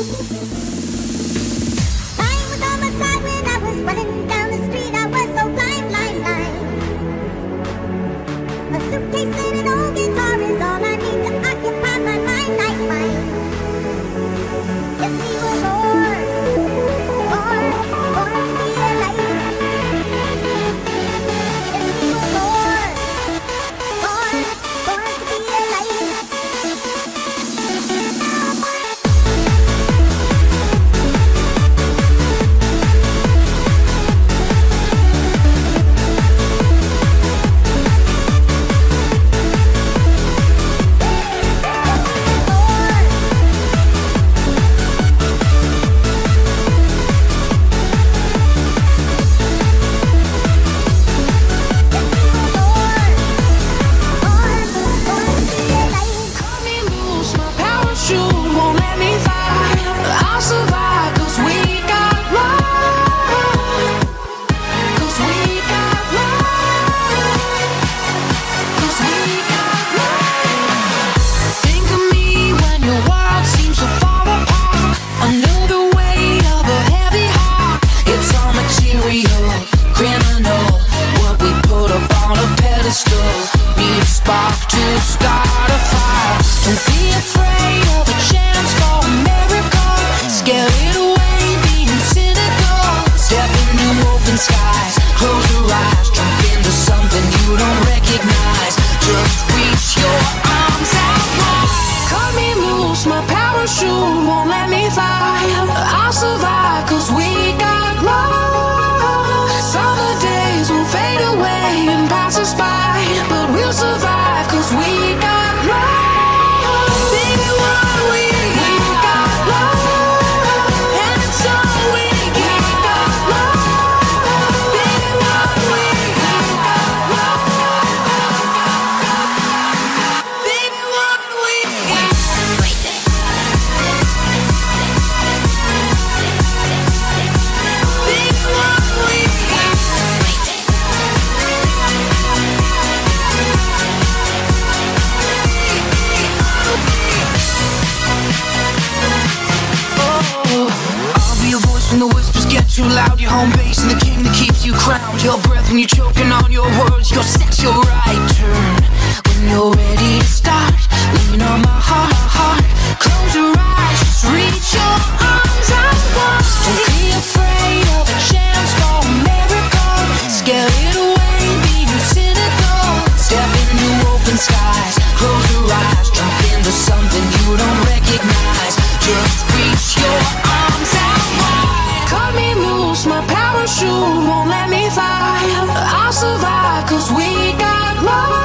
Too loud, your home base and the king that keeps you crowned. Your breath when you're choking on your words. Your sex, your right turn. When you're ready to start, lean on my heart. Close your eyes, just reach your arms out wide. Don't be afraid of a chance for a miracle. Scare it away, be you cynical. Step into open skies, close your eyes. Jump into something you don't recognize. Just reach your arms out wide. Cut me loose, my parachute won't let me fly. I'll survive cause we got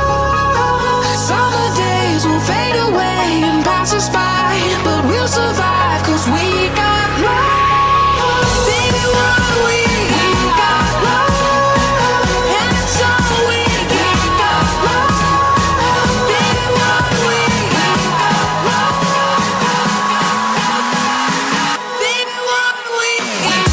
love. Summer days will fade away and pass us by, but we'll survive cause we got love. Baby, what we got love. And it's all we got love. Baby, what we got love. Baby, what we got.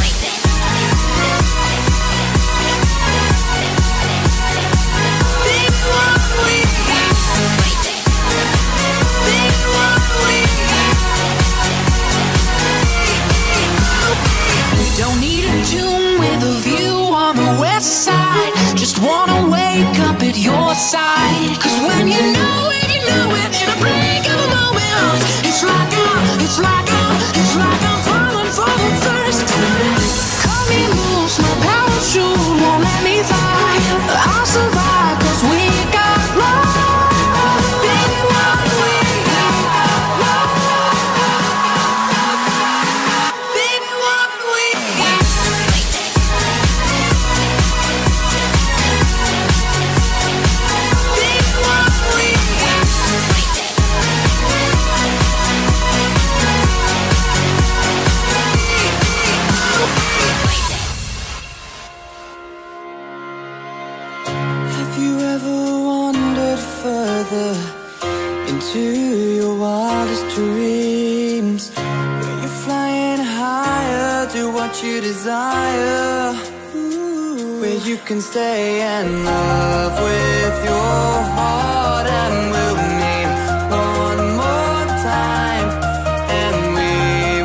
Don't need a tune with a view on the west side. Just wanna wake up at your side. Cause when you know it, you know it. In a blink of a moment, it's like I'm falling for the first time. Cut me loose, my parachute won't let me fly. I'll survive cause we got love. Baby, what we got love. Baby, what we got. Baby, what we got. Have you ever wandered further into your wildest dreams, where you're flying higher, do what you desire, where you can stay and love with your heart, and we'll meet one more time, and we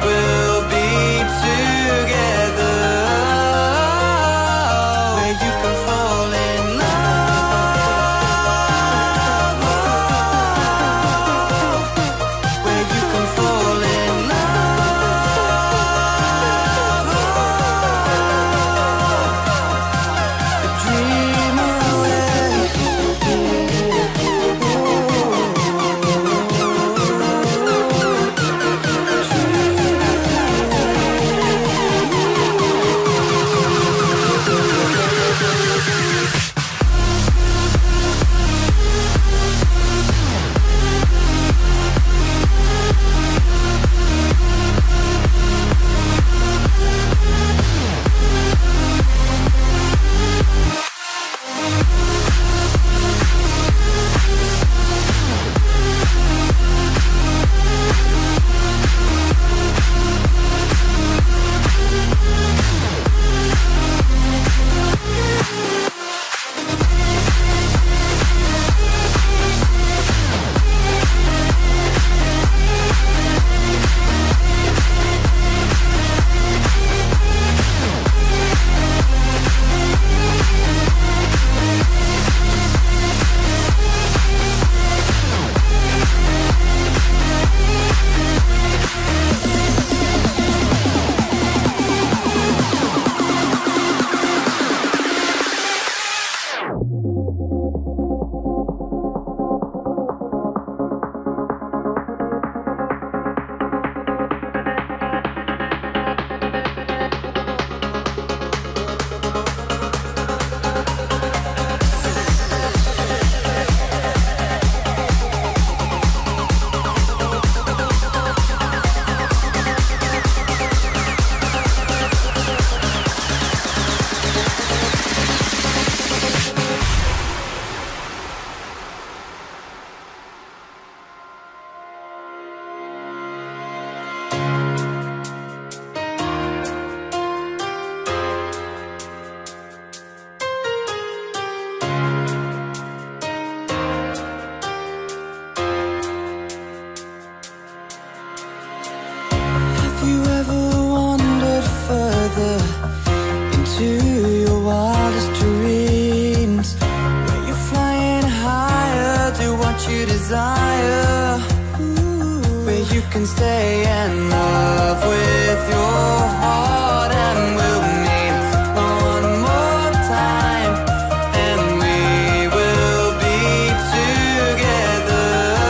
desire, where you can stay and love with your heart, and we'll meet one more time, and we will be together,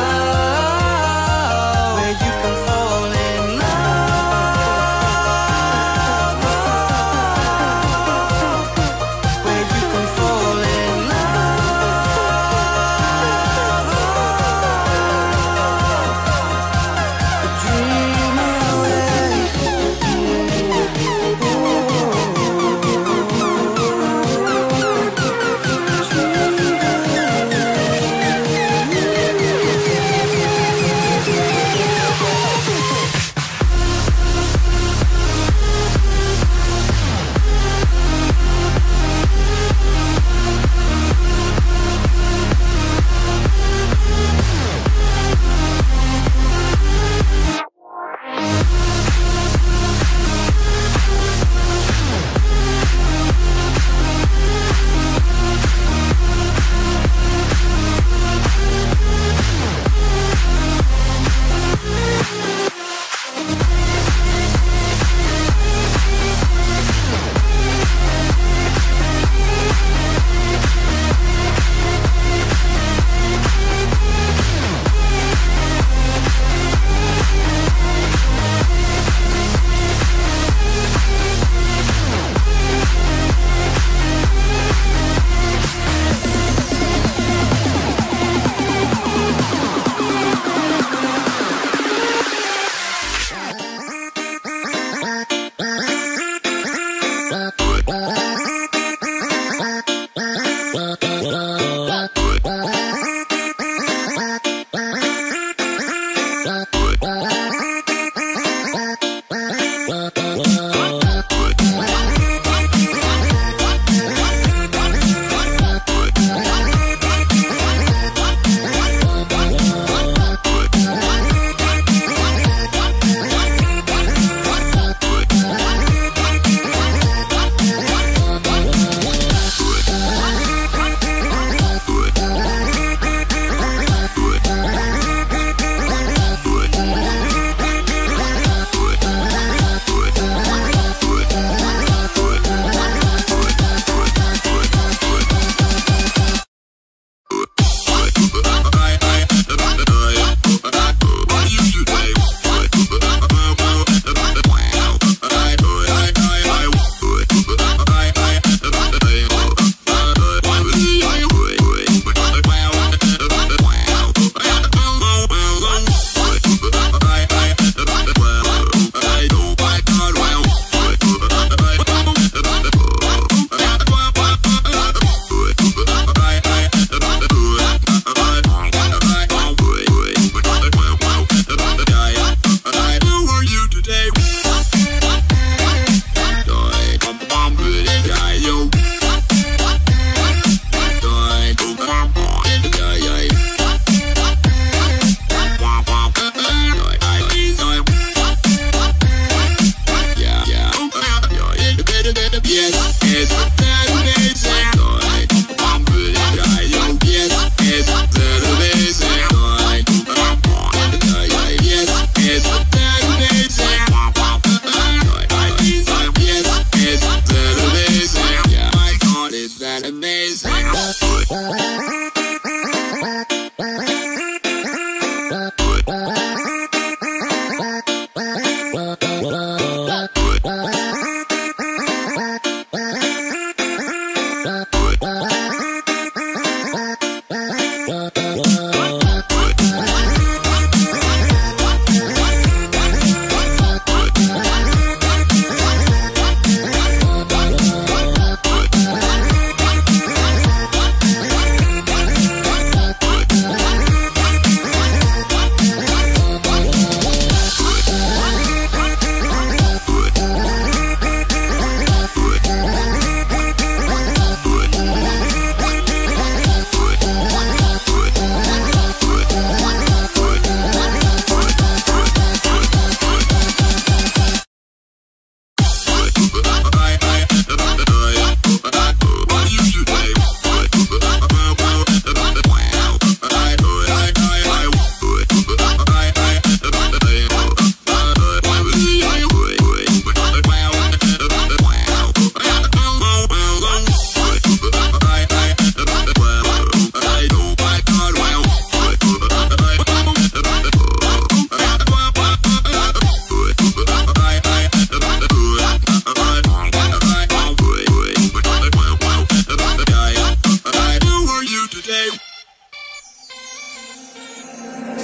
where you can fall in love, where you can fall in love, dream away, ooh.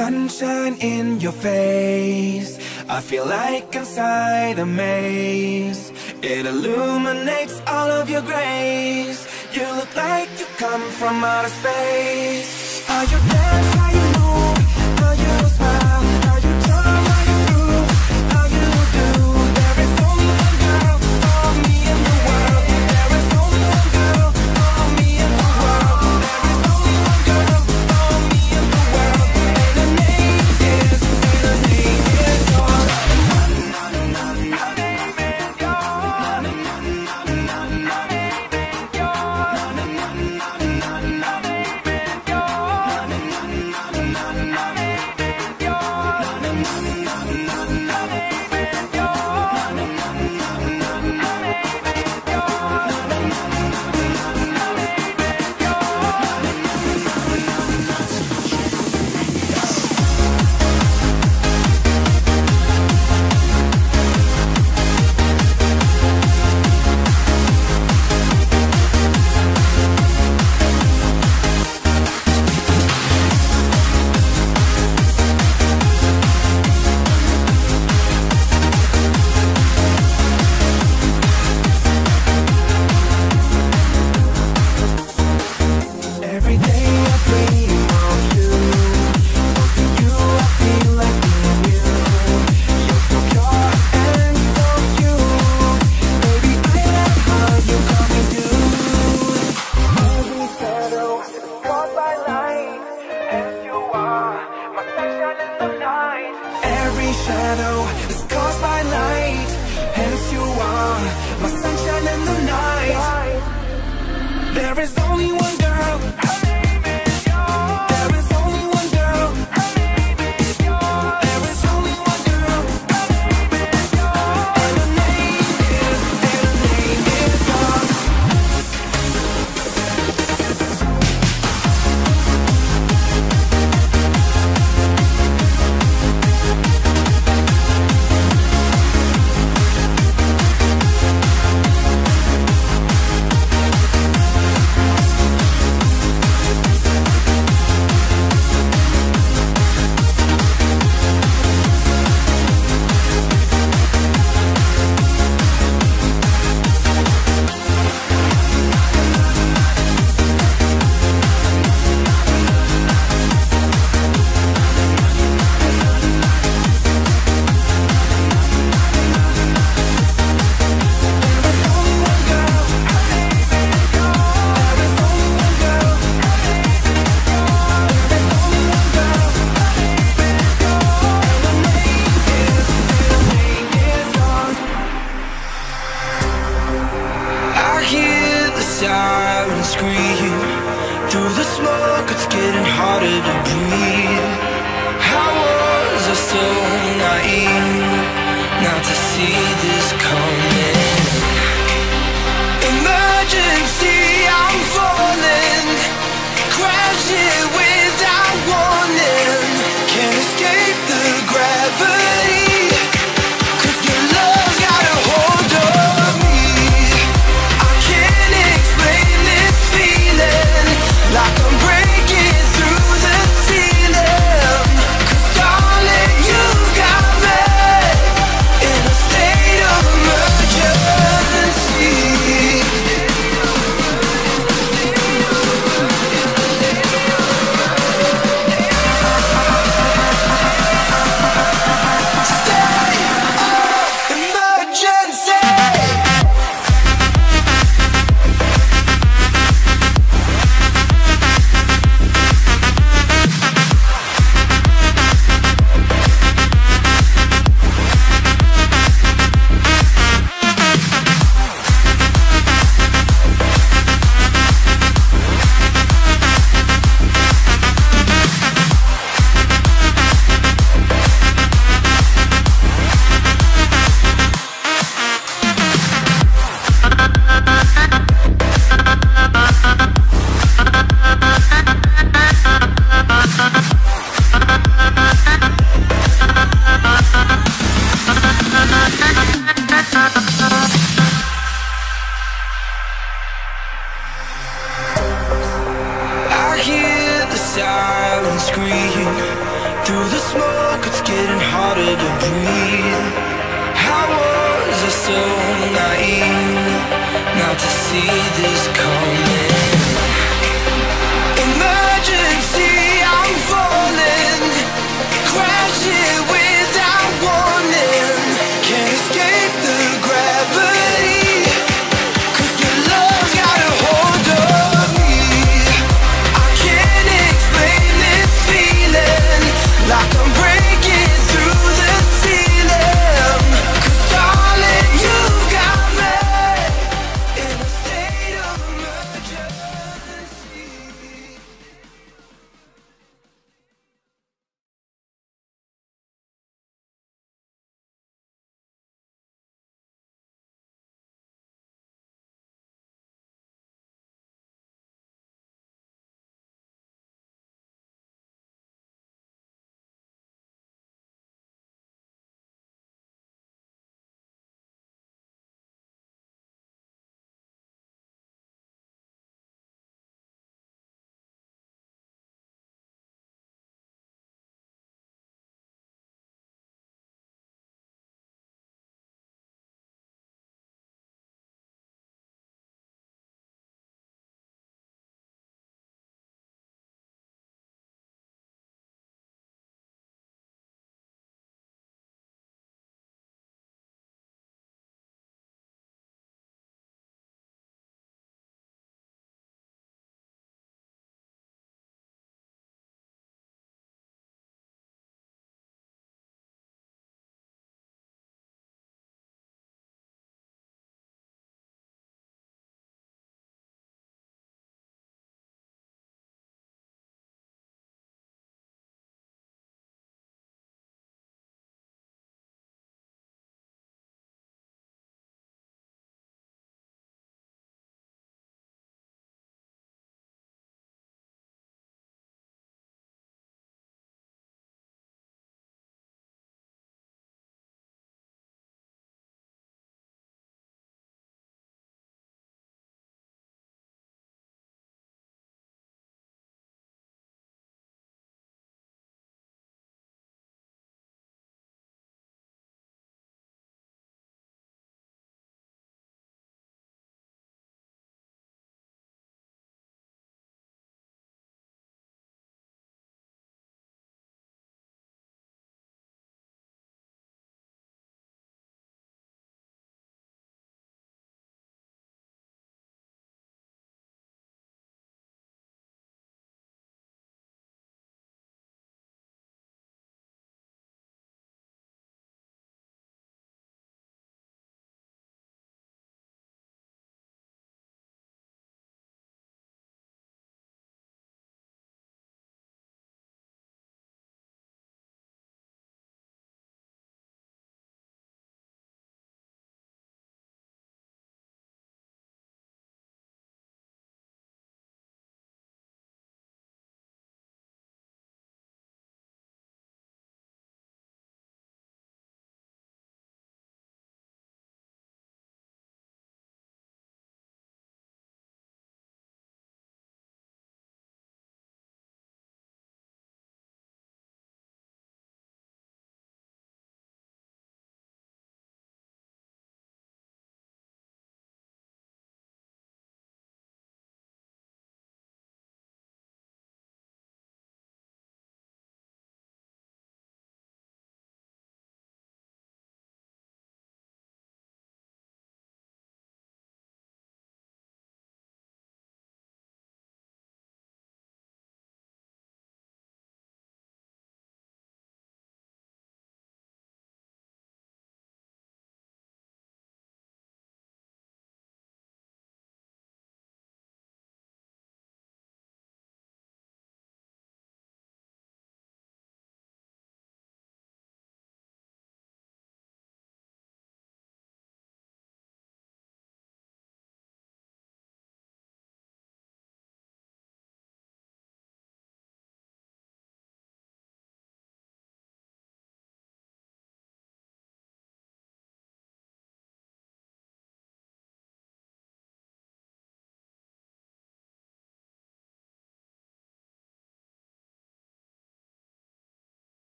sunshine in your face, I feel like inside a maze. It illuminates all of your grace. You look like you come from outer space. How you dance, how you move, how you smile, how you turn, how you groove, how you do. There is only one girl for me in the world. There is only one girl for me in the world. There is only one girl for me in the world. And her name is yours. Every shadow is caused by light, hence you are my sunshine in the night. There is only one girl, her name is yours. There is only one girl, her name is yours. There is only one girl, her name is yours. And her name is yours. Sirens scream through the smoke, it's getting harder to breathe. How was I so naive not to see this coming? Emergency, I'm falling, crashing without warning. Can't escape the gravity, 'cause your love's got a hold of me. Like I'm breaking through the ceiling, 'cause darling, you got me in a state of emergency. I hear the silence scream Through the smoke, it's getting harder to breathe. How was I so naive not to see this coming? Emergency, I'm falling.